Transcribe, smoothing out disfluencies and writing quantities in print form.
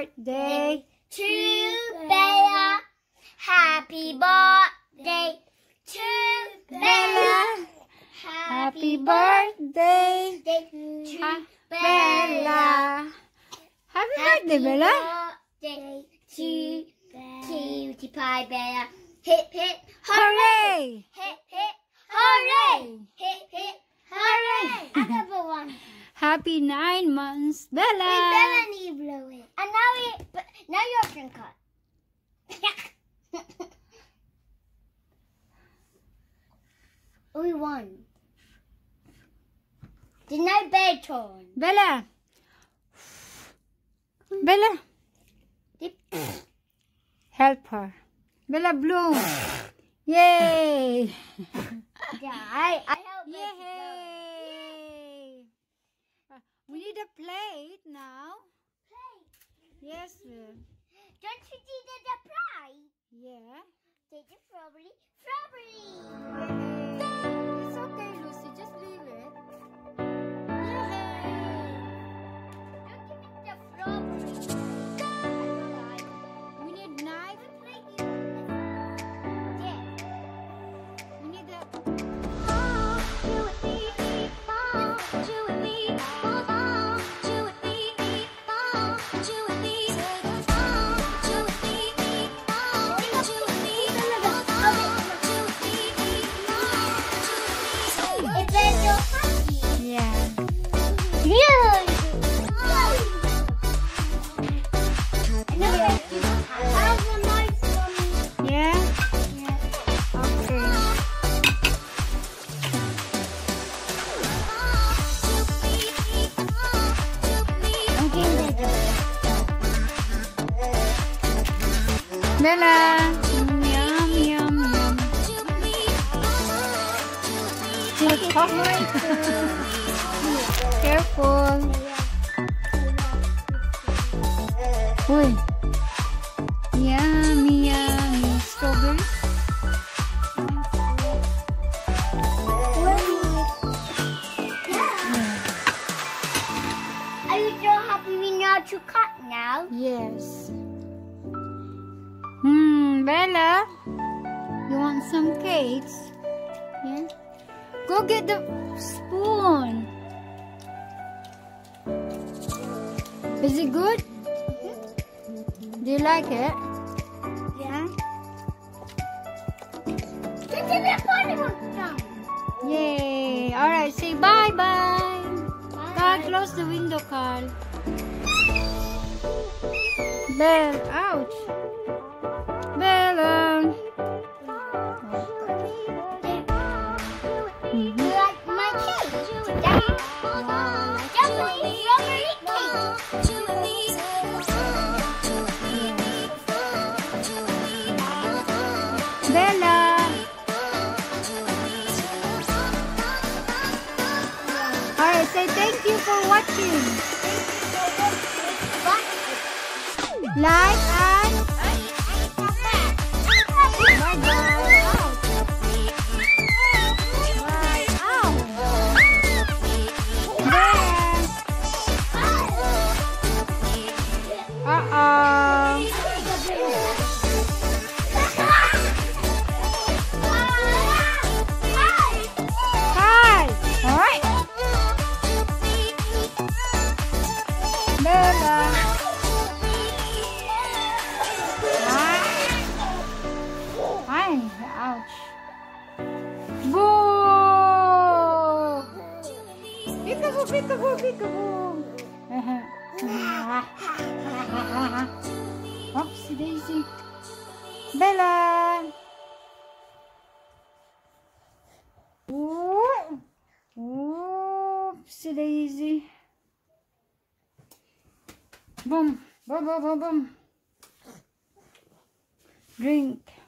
birthday to Bella. Happy birthday to Bella. Happy birthday to Bella. Happy birthday, Bella. Birthday to Cutie Pie Bella. Hip hip Hooray! hip hip hooray! Hip hip hooray! Another one. Happy 9 months, Wait, Bella. Bella need to blow it. And now your turn, cut. We won. Did not bed turn. Bella. Bella. Help her. Bella blow. Yay! Yeah, I help Becky blow. Yay! We need a plate now. Yes, Will. Don't you see the prize? Yeah. Take the strawberry. Strawberry! It's okay, Lucy. Just leave it. Yay! Don't give me the strawberry. We need knife. Yeah. We need a... Yeah. Yeah? Okay. Bella. Yum, yum, yum. Careful. Uy. Yummy, yummy. Strawberry. Are you so happy we know to cut now? Yes. Bella. You want some cakes? Yeah? Go get the spoon. Is it good? Do you like it? Yeah. This is the portable stuff. Yay! Alright, say bye-bye. Carl, close the window, Carl. Bella, ouch. Bella. You like my cake? Strawberry Bella. Alright, say thank you for watching. Like and bye-bye. Bye. Ow. Uh-oh. Hi. All right. Bella. Hi. Ouch. Boo. Peekaboo, peekaboo, peekaboo. Oopsie daisy. Bella. Oopsie daisy. Boom, boom, boom, boom, boom. Drink.